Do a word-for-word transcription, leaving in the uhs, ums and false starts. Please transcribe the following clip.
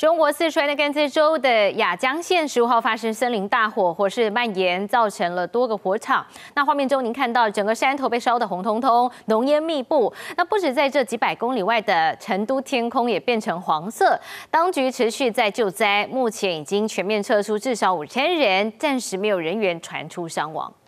中国四川的甘孜州的雅江县十五号发生森林大火，火势蔓延，造成了多个火场。那画面中您看到整个山头被烧得红彤彤，浓烟密布。那不止在这几百公里外的成都，天空也变成黄色。当局持续在救灾，目前已经全面撤出至少五千人，暂时没有人员传出伤亡。